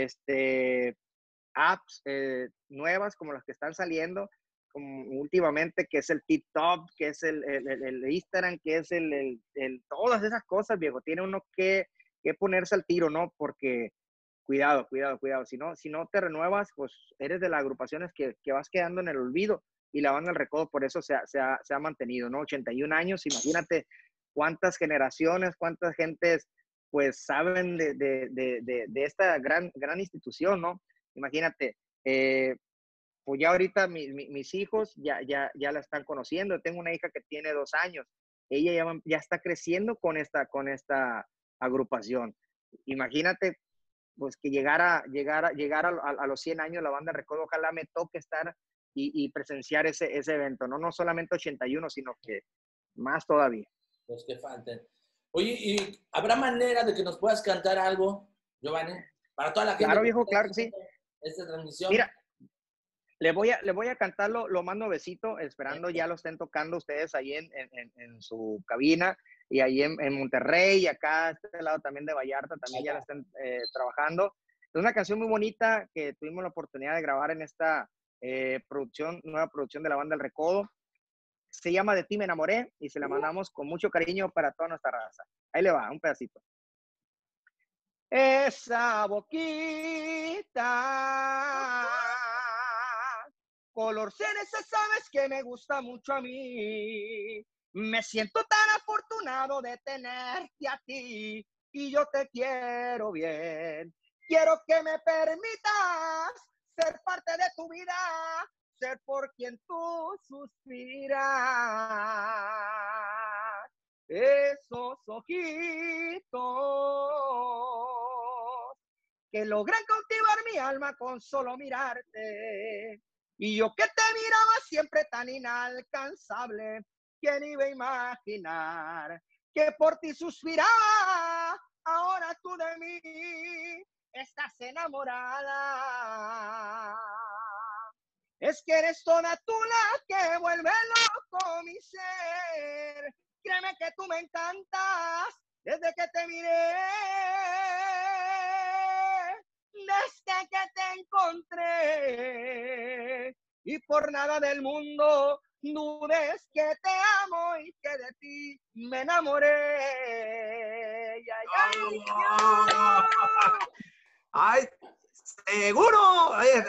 apps nuevas como las que están saliendo, como últimamente, que es el TikTok, que es el Instagram, que es todas esas cosas, viejo, tiene uno que ponerse al tiro, ¿no? Porque cuidado, si no te renuevas, pues eres de las agrupaciones que vas quedando en el olvido, y la banda El Recodo por eso se ha mantenido, ¿no? 81 años, imagínate cuántas generaciones, cuántas gentes, pues saben de esta gran institución, ¿no? Imagínate, pues ya ahorita mis hijos ya la están conociendo. Tengo una hija que tiene 2 años. Ella ya está creciendo con esta agrupación. Imagínate, pues que llegar a los 100 años la banda Recodo. Ojalá me toque estar y presenciar ese evento, ¿no? No solamente 81, sino que más todavía. Los que falten. Oye, ¿y habrá manera de que nos puedas cantar algo, Giovanni? Para toda la gente. Claro, viejo, claro que sí. Esta transmisión. Mira, le voy a cantar lo más nuevecito, esperando ya lo estén tocando ustedes ahí en su cabina, y ahí en Monterrey, y acá a este lado también de Vallarta, también ya la están trabajando. Es una canción muy bonita que tuvimos la oportunidad de grabar en esta nueva producción de la banda El Recodo. Se llama De ti me enamoré, y se la mandamos con mucho cariño para toda nuestra raza. Ahí le va, un pedacito. Esa boquita color cereza, sabes que me gusta mucho a mí. Me siento tan afortunado de tenerte a ti, y yo te quiero bien. Quiero que me permitas ser parte de tu vida, ser por quien tú suspiras. Esos ojitos que logran cautivar mi alma con solo mirarte. Y yo que te miraba siempre tan inalcanzable, ¿quién iba a imaginar que por ti suspiraba? Ahora tú de mí estás enamorada. Es que eres toda tú la que vuelve loco mi ser. Créeme que tú me encantas desde que te miré, desde que te encontré. Y por nada del mundo dudes que te amo y que de ti me enamoré. Ay, ay, ay, seguro.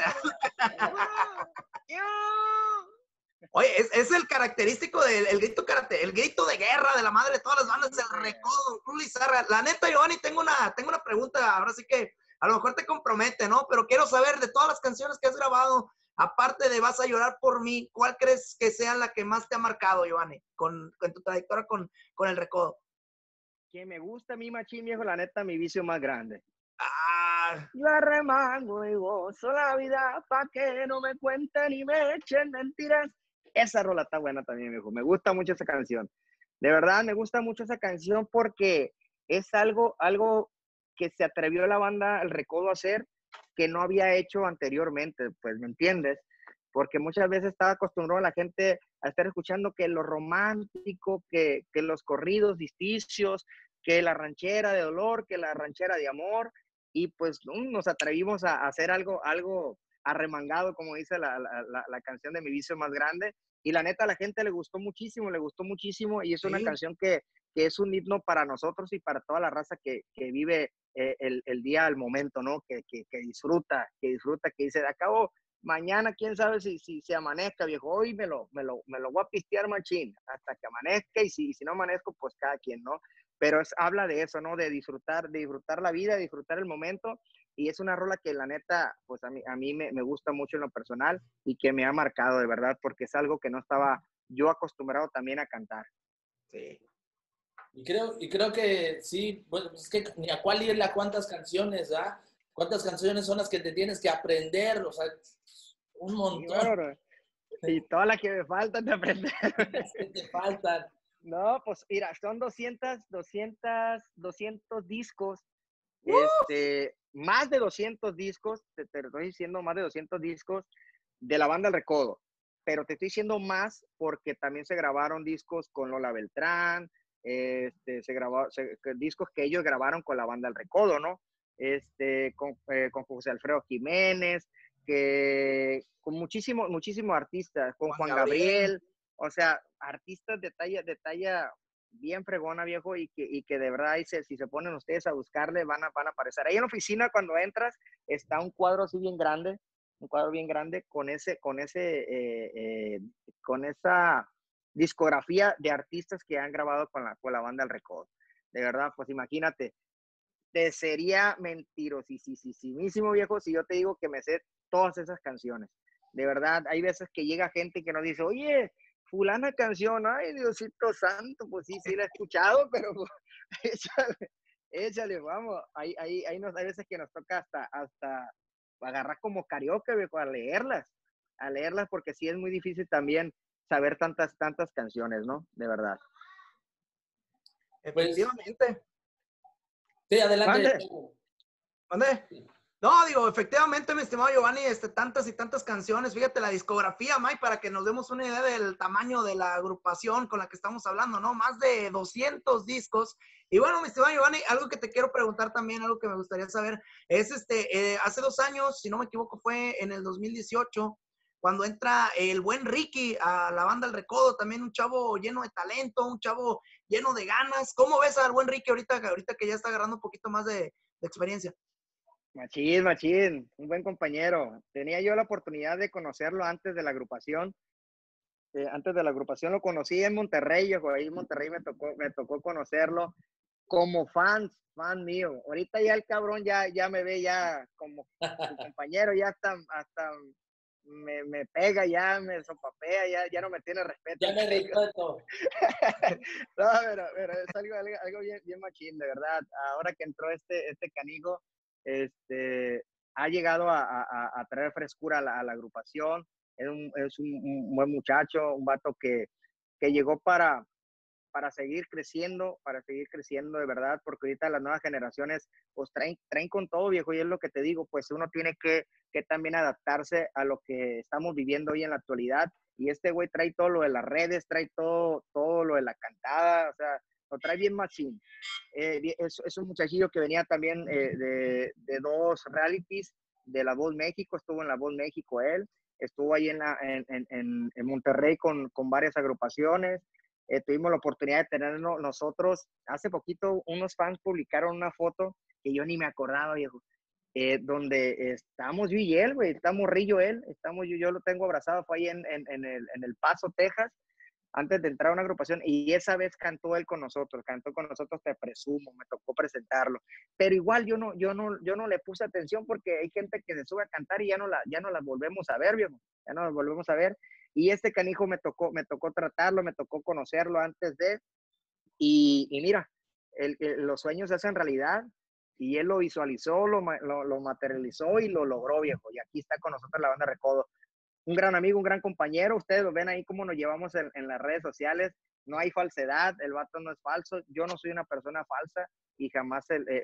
Oye, es el característico del el grito de guerra de la madre de todas las bandas, El Recodo, Cruz Lizarra. La neta, Giovanni, tengo una pregunta, ahora sí que a lo mejor te compromete, ¿no? Pero quiero saber, de todas las canciones que has grabado, aparte de Vas a llorar por mí, ¿cuál crees que sea la que más te ha marcado, Giovanni, con tu trayectoria con El Recodo? Que me gusta a mí, machín, viejo, la neta, mi vicio más grande. Ah. Yo arremango y gozo la vida pa' que no me cuenten y me echen mentiras. Esa rola está buena también, viejo. Me gusta mucho esa canción. De verdad, me gusta mucho esa canción porque es algo que se atrevió la banda El Recodo a hacer que no había hecho anteriormente, pues, ¿me entiendes? Porque muchas veces estaba acostumbrado la gente a estar escuchando que lo romántico, que los corridos disticios, que la ranchera de dolor, que la ranchera de amor, y pues nos atrevimos a hacer algo arremangado, como dice la canción de Mi Vicio Más Grande, y la neta a la gente le gustó muchísimo, y es una Sí. canción que es un himno para nosotros y para toda la raza que vive el día al momento, ¿no? Que disfruta, que dice, de acabo, mañana quién sabe si amanezca, viejo, hoy me lo voy a pistear machín hasta que amanezca, y si no amanezco, pues cada quien, ¿no? Pero habla de eso, ¿no? De disfrutar la vida, disfrutar el momento, y es una rola que la neta, pues a mí me gusta mucho en lo personal y que me ha marcado de verdad, porque es algo que no estaba yo acostumbrado también a cantar. Sí. Y creo que sí, bueno, pues es que ni a cuál irle a cuántas canciones, ¿ah? ¿Cuántas canciones son las que te tienes que aprender? O sea, un Sí, montón bárbaro. Y todas las que me faltan de aprender. las que te faltan. No, pues mira, son 200 discos, más de 200 discos, te lo estoy diciendo, más de 200 discos de la banda El Recodo, pero te estoy diciendo más porque también se grabaron discos con Lola Beltrán, discos que ellos grabaron con la banda El Recodo, ¿no? Con José Alfredo Jiménez, con muchísimos artistas, con Juan Juan Gabriel. Gabriel, o sea, artistas de talla bien fregona, viejo, y que de verdad, si se ponen ustedes a buscarle, van a aparecer. Ahí en la oficina, cuando entras, está un cuadro así bien grande, con esa discografía de artistas que han grabado con la banda El Recodo. De verdad, pues imagínate, te sería mentirosísimo, viejo, si yo te digo que me sé todas esas canciones. De verdad, hay veces que llega gente que nos dice, oye, fulana canción, ay, Diosito santo, pues sí la he escuchado, pero pues, échale, vamos. Hay veces que nos toca hasta agarrar como karaoke, viejo, a leerlas, porque sí es muy difícil también saber tantas canciones, ¿no? De verdad. Pues, Efectivamente. sí, adelante. Mande. ¿Dónde? No, digo, efectivamente, mi estimado Giovanni, tantas y tantas canciones. Fíjate la discografía, Mike, para que nos demos una idea del tamaño de la agrupación con la que estamos hablando, ¿no? Más de 200 discos. Y bueno, mi estimado Giovanni, algo que te quiero preguntar también, algo que me gustaría saber, es hace 2 años, si no me equivoco, fue en el 2018, cuando entra el buen Ricky a la banda El Recodo, también un chavo lleno de talento, un chavo lleno de ganas. ¿Cómo ves al buen Ricky ahorita que ya está agarrando un poquito más de experiencia? Machín, un buen compañero. Tenía yo la oportunidad de conocerlo antes de la agrupación lo conocí en Monterrey, ahí en Monterrey me tocó conocerlo como fan mío. Ahorita ya el cabrón ya me ve ya como su compañero, ya hasta me pega, ya me sopapea, ya no me tiene respeto Ya el me canijo. respeto. No, pero es algo bien machín, de verdad. Ahora que entró este canijo, ha llegado a traer frescura a la agrupación. Es un buen muchacho, un vato que llegó para seguir creciendo de verdad, porque ahorita las nuevas generaciones pues traen con todo, viejo, y es lo que te digo, pues uno tiene que también adaptarse a lo que estamos viviendo hoy en la actualidad, y este güey trae todo lo de las redes, trae todo lo de la cantada, o sea, lo trae bien machín. Es un muchachillo que venía también de 2 realities de La Voz México, estuvo en La Voz México él, estuvo ahí en Monterrey con varias agrupaciones. Tuvimos la oportunidad de tenerlo nosotros. Hace poquito unos fans publicaron una foto que yo ni me acordaba, viejo, donde estamos yo y él, güey, está morrillo él, yo lo tengo abrazado, fue ahí en El Paso, Texas, antes de entrar a una agrupación, y esa vez cantó él con nosotros, te presumo, me tocó presentarlo, pero igual yo no le puse atención porque hay gente que se sube a cantar y ya no la volvemos a ver, viejo, ya no la volvemos a ver, y este canijo me tocó tratarlo, me tocó conocerlo antes y mira, los sueños se hacen realidad, y él lo visualizó, lo materializó y lo logró, viejo, y aquí está con nosotros la banda Recodo. Un gran amigo, un gran compañero, ustedes lo ven ahí cómo nos llevamos en las redes sociales, no hay falsedad, el vato no es falso, yo no soy una persona falsa y jamás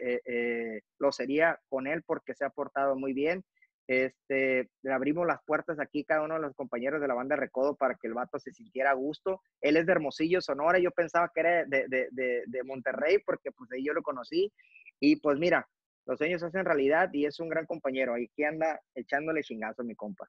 lo sería con él porque se ha portado muy bien. Le abrimos las puertas aquí cada uno de los compañeros de la banda Recodo para que el vato se sintiera a gusto. Él es de Hermosillo, Sonora, yo pensaba que era de Monterrey porque pues ahí yo lo conocí y pues mira, los sueños se hacen realidad y es un gran compañero, aquí anda echándole chingazo mi compa.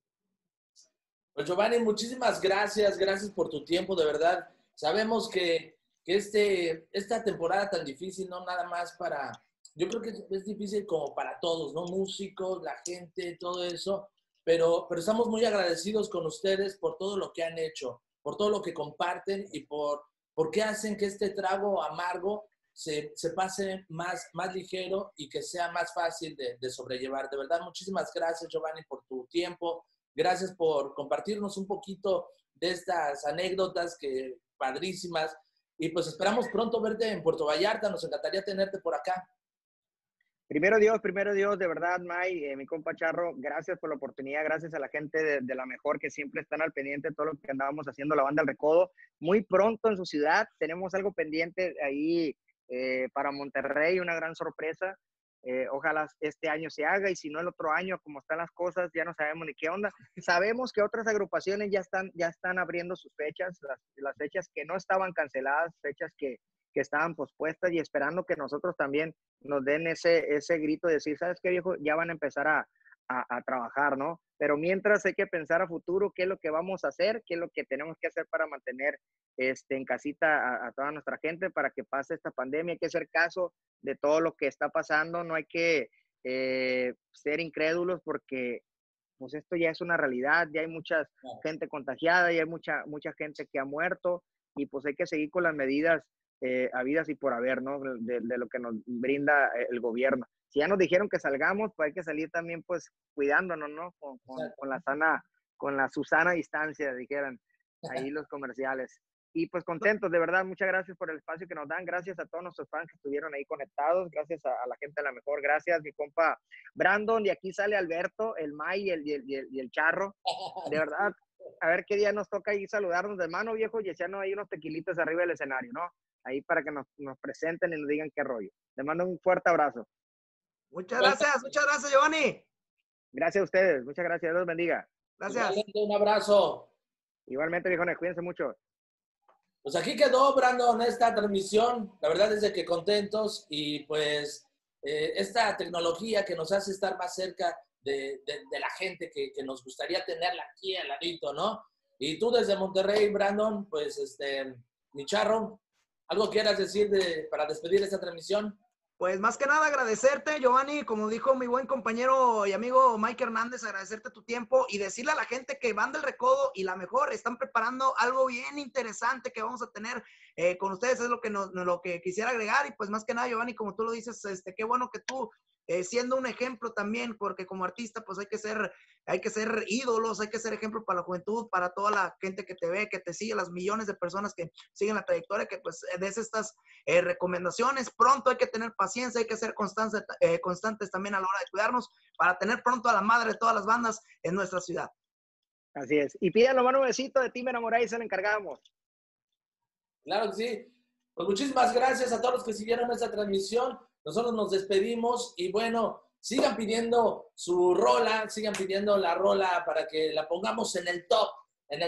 Pues Giovanni, muchísimas gracias, gracias por tu tiempo, de verdad. Sabemos que esta temporada tan difícil, no nada más para, yo creo que es difícil como para todos, ¿no? Músicos, la gente, todo eso, pero estamos muy agradecidos con ustedes por todo lo que han hecho, por todo lo que comparten y por qué hacen que este trago amargo se pase más ligero y que sea más fácil de sobrellevar. De verdad, muchísimas gracias, Giovanni, por tu tiempo. Gracias por compartirnos un poquito de estas anécdotas que padrísimas. Y pues esperamos pronto verte en Puerto Vallarta. Nos encantaría tenerte por acá. Primero Dios, de verdad, May, mi compa Charro, gracias por la oportunidad, gracias a la gente de La Mejor que siempre están al pendiente de todo lo que andábamos haciendo la banda El Recodo. Muy pronto en su ciudad tenemos algo pendiente ahí para Monterrey, una gran sorpresa. Ojalá este año se haga y si no el otro año, como están las cosas, ya no sabemos ni qué onda. Sabemos que otras agrupaciones ya están abriendo sus fechas, las fechas que no estaban canceladas, fechas que estaban pospuestas y esperando que nosotros también nos den ese grito de decir, ¿sabes qué, viejo? Ya van a empezar a trabajar, ¿no? Pero mientras hay que pensar a futuro qué es lo que vamos a hacer, qué es lo que tenemos que hacer para mantener en casita a toda nuestra gente para que pase esta pandemia. Hay que hacer caso de todo lo que está pasando, no hay que ser incrédulos porque pues esto ya es una realidad, ya hay mucha gente contagiada, ya hay mucha gente que ha muerto y pues hay que seguir con las medidas habidas y por haber, ¿no? De lo que nos brinda el gobierno. Si ya nos dijeron que salgamos, pues hay que salir también pues cuidándonos, ¿no? Con la Susana distancia, dijeran ahí los comerciales. Y pues contentos, de verdad, muchas gracias por el espacio que nos dan, gracias a todos nuestros fans que estuvieron ahí conectados, gracias a la gente de La Mejor, gracias mi compa Brandon, y aquí sale Alberto, el May y el Charro, de verdad, a ver qué día nos toca ahí saludarnos de mano, viejo, y echarnos ahí unos tequilitos arriba del escenario, ¿no? Ahí para que nos presenten y nos digan qué rollo. Les mando un fuerte abrazo. Muchas gracias, Giovanni. Gracias a ustedes, muchas gracias, Dios los bendiga. Gracias. Igualmente, un abrazo. Igualmente, viejones, cuídense mucho. Pues aquí quedó, Brandon, esta transmisión. La verdad es de que contentos y pues esta tecnología que nos hace estar más cerca de la gente que nos gustaría tenerla aquí al ladito, ¿no? Y tú desde Monterrey, Brandon, pues mi Charro, ¿algo quieras decir para despedir esta transmisión? Pues más que nada agradecerte, Giovanni, como dijo mi buen compañero y amigo Mike Hernández, agradecerte tu tiempo y decirle a la gente que Banda El Recodo y La Mejor están preparando algo bien interesante que vamos a tener con ustedes, es lo que quisiera agregar y pues más que nada, Giovanni, como tú lo dices, qué bueno que tú siendo un ejemplo también, porque como artista pues hay que ser ídolos, hay que ser ejemplo para la juventud, para toda la gente que te ve, que te sigue, las millones de personas que siguen la trayectoria, que pues des estas recomendaciones. Pronto hay que tener paciencia, hay que ser constantes también a la hora de cuidarnos para tener pronto a la madre de todas las bandas en nuestra ciudad. Así es. Y pídanlo, mano, un besito de ti, me enamoré y se lo encargamos. Claro que sí. Pues muchísimas gracias a todos los que siguieron esta transmisión. Nosotros nos despedimos y bueno, sigan pidiendo su rola, sigan pidiendo la rola para que la pongamos en el top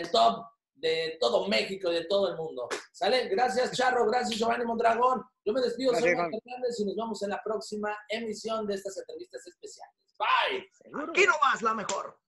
de todo México y de todo el mundo. ¿Sale? Gracias, Charro. Gracias, Giovanni Mondragón. Yo me despido, soy Mike Hernández y nos vemos en la próxima emisión de estas entrevistas especiales. Bye. Aquí nomás La Mejor.